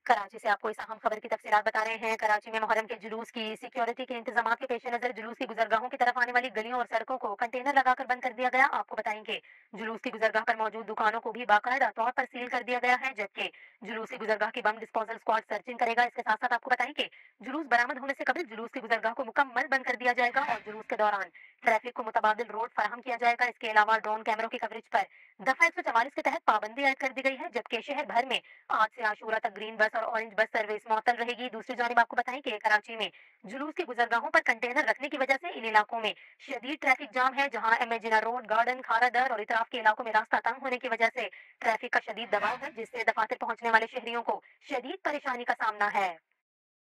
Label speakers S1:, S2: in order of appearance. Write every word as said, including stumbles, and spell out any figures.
S1: कराची से आपको इस अहम खबर की तफसीलात बता रहे हैं। कराची में मुहर्रम के जुलूस की सिक्योरिटी के इंतजाम के पेश नजर जुलूस की गुजरगाहों की तरफ आने वाली गलियों और सड़कों को कंटेनर लगाकर बंद कर दिया गया। आपको बताएंगे जुलूस की गुजरगाह पर मौजूद दुकानों को भी बाकायदा तौर पर सील कर दिया गया है, जबकि जुलूस की गुजरगाह की बम डिस्पोजल स्क्वाड सर्चिंग करेगा। इसके साथ साथ आपको बताएंगे जुलूस बरामद होने से कबल जुलूस की गुजरगाह को मुकम्मल बंद कर दिया जाएगा और जुलूस के दौरान ट्रैफिक को मुतबादिल रोड फराहम किया जाएगा। इसके अलावा ड्रोन कैमरों की कवरेज पर दफा एक सौ चवालीस के तहत पाबंदी आयद कर दी गई है, जबकि शहर भर में आज से आशूरा तक ग्रीन बस और ऑरेंज बस सर्विस मअतल रहेगी। दूसरी जानिब आपको बताएं कि कराची में जुलूस की गुजरगाहों पर कंटेनर रखने की वजह से इन इलाकों में शदीद ट्रैफिक जाम है, जहां एमेजिना रोड, गार्डन, खारादर और इतराफ के इलाकों में रास्ता तंग होने की वजह से ट्रैफिक का शदीद दबाव है, जिससे दफातर पहुंचने वाले शहरियों को शदीद परेशानी का सामना है।